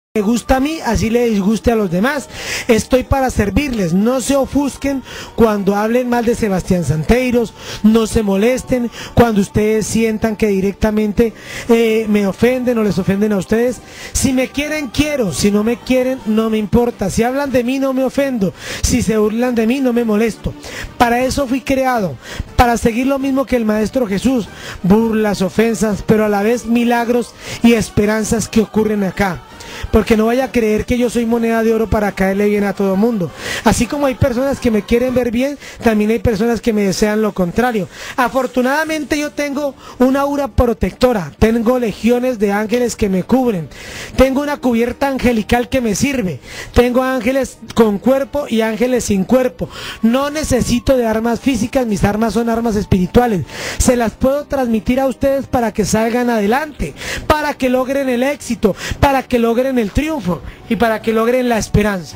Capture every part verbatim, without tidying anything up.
Me gusta a mí, así le disguste a los demás. Estoy para servirles. No se ofusquen cuando hablen mal de Sebastián Santeiros. No se molesten cuando ustedes sientan que directamente eh, me ofenden o les ofenden a ustedes. Si me quieren, quiero. Si no me quieren, no me importa. Si hablan de mí, no me ofendo. Si se burlan de mí, no me molesto. Para eso fui creado. Para seguir lo mismo que el Maestro Jesús. Burlas, ofensas, pero a la vez milagros y esperanzas que ocurren acá. Porque no vaya a creer que yo soy moneda de oro para caerle bien a todo mundo. Así como hay personas que me quieren ver bien, también hay personas que me desean lo contrario. Afortunadamente yo tengo una aura protectora, tengo legiones de ángeles que me cubren, tengo una cubierta angelical que me sirve, tengo ángeles con cuerpo y ángeles sin cuerpo. No necesito de armas físicas, mis armas son armas espirituales. Se las puedo transmitir a ustedes para que salgan adelante, para que logren el éxito, para que logren el triunfo y para que logren la esperanza.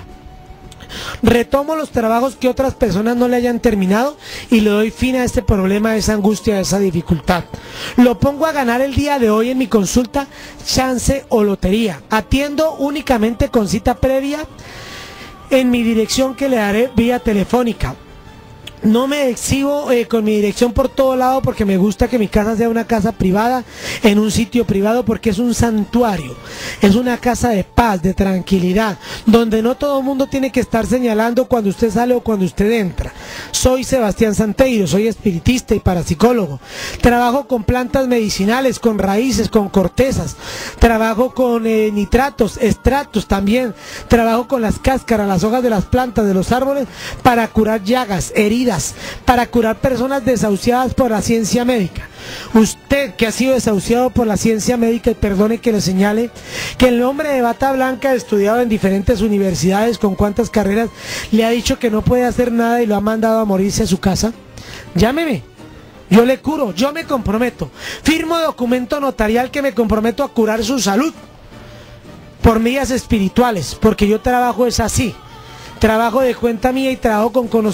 Retomo los trabajos que otras personas no le hayan terminado y le doy fin a este problema, a esa angustia, a esa dificultad. Lo pongo a ganar el día de hoy en mi consulta, chance o lotería. Atiendo únicamente con cita previa en mi dirección que le daré vía telefónica. No me exhibo eh, con mi dirección por todo lado porque me gusta que mi casa sea una casa privada, en un sitio privado, porque es un santuario, es una casa de paz, de tranquilidad, donde no todo el mundo tiene que estar señalando cuando usted sale o cuando usted entra. Soy Sebastián Santeiros, soy espiritista y parapsicólogo. Trabajo con plantas medicinales, con raíces, con cortezas. Trabajo con eh, nitratos, estratos también. Trabajo con las cáscaras, las hojas de las plantas, de los árboles, para curar llagas, heridas, para curar personas desahuciadas por la ciencia médica. Usted que ha sido desahuciado por la ciencia médica, y perdone que le señale que el hombre de bata blanca, estudiado en diferentes universidades con cuantas carreras, le ha dicho que no puede hacer nada y lo ha mandado a morirse a su casa, llámeme, yo le curo, yo me comprometo, firmo documento notarial que me comprometo a curar su salud por vías espirituales, porque yo trabajo es así, trabajo de cuenta mía y trabajo con conocimiento.